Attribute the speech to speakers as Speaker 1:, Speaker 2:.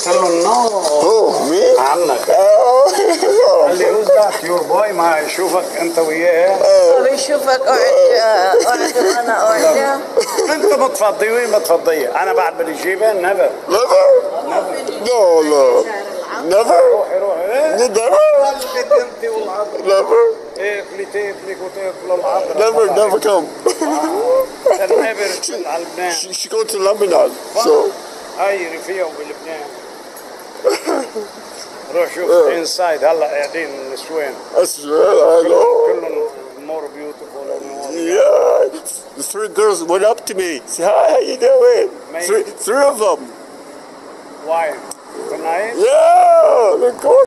Speaker 1: قلت له no.
Speaker 2: Who, me?
Speaker 1: عنك.
Speaker 2: Oh.
Speaker 1: قال لي who's that your boy ما يشوفك انت وياه.
Speaker 3: بيشوفك قاعد وانا قاعده.
Speaker 1: انت متفضي وين متفضيه؟ انا بعد بدي جيبها never.
Speaker 2: Never? No, no. Never?
Speaker 1: روحي ايه؟
Speaker 2: Never?
Speaker 1: قلبك انت والعضل.
Speaker 2: Never?
Speaker 1: ايه فليتي فليك وتاكل العضل.
Speaker 2: Never come.
Speaker 1: never على لبنان.
Speaker 2: She go to Lebanon, so.
Speaker 1: هاي رفيقه بلبنان. روح شوف انسايد هلا قاعدين النسوان.
Speaker 2: That's right, I know.
Speaker 1: كلهم more beautiful and more.
Speaker 2: Yeah. The 3 girls went up to me. Say, hi, how you doing?
Speaker 1: Mate.
Speaker 2: Three of them.
Speaker 1: Why? Tonight?
Speaker 2: Yeah, they're gorgeous.